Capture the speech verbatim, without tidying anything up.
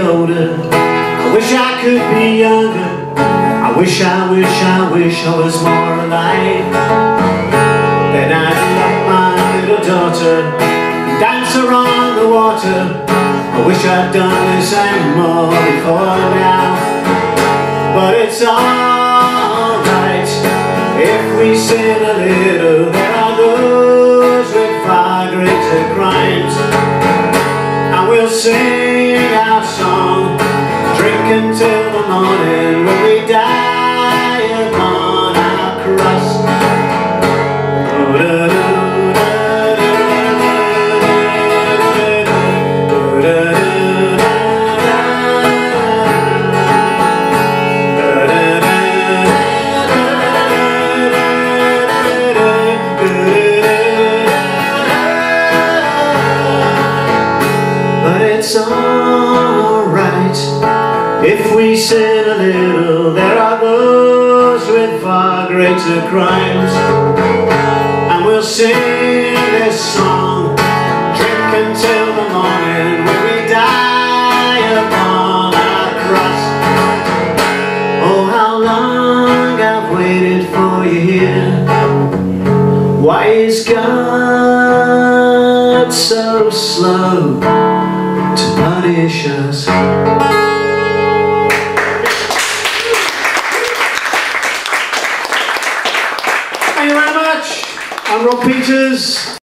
older. I wish I could be younger. I wish, I wish, I wish I was more alive. Then I'd let my little daughter dance around the water. I wish I'd done this and more before now. But it's alright if we sin a little. There are those with far greater crimes, and we'll sing our song, drink until the morning, when we die upon our cross. It's alright if we sin a little. There are those with far greater crimes, and we'll sing this song, drink until the morning, when we die upon our cross. Oh, how long I've waited for you here. Why is God so slow to punish us? Thank you very much. I'm Rob Peters.